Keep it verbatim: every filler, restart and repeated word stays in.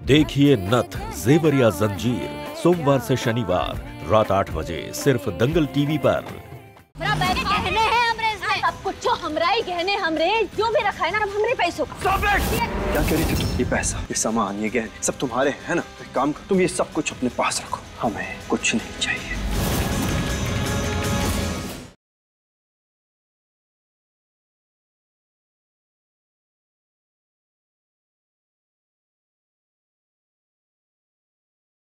देखिए नथ जेवर या जंजीर सोमवार से शनिवार रात आठ बजे सिर्फ दंगल टीवी पर। गहने हैं हमरे इसमें, सब कुछ जो हमरा ही गहने हमरे जो भी रखा है ना हमरे पैसों का। क्या कह रही थी तुम? ये पैसा, ये सामान, ये गहने सब तुम्हारे हैं ना? एक काम कर, तुम ये सब कुछ अपने पास रखो, हमें कुछ नहीं चाहिए।